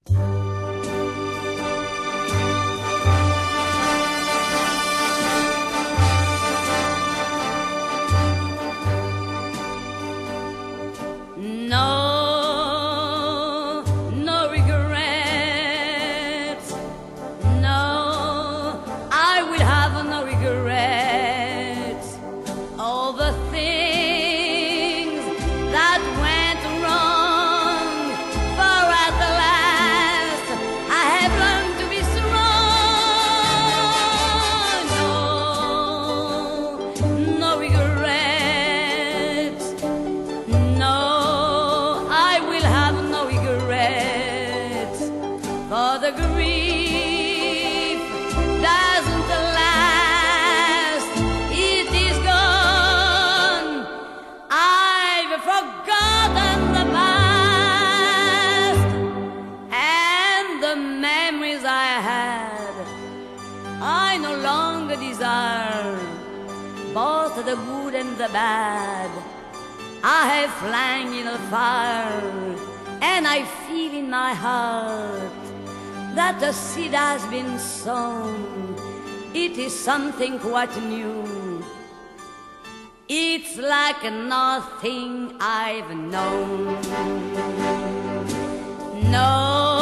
No, no regrets. No, I will have no regrets. All the things that went wrong, for at the last I have learned to be strong. No, no regrets. No, I will have no regrets, for the grief doesn't last, it is gone. I've forgotten the past, and the memories I had I no longer desire, both the good and the bad I have flung in the fire, and I feel in my heart that the seed has been sown. It is something quite new. It's like nothing I've known. No.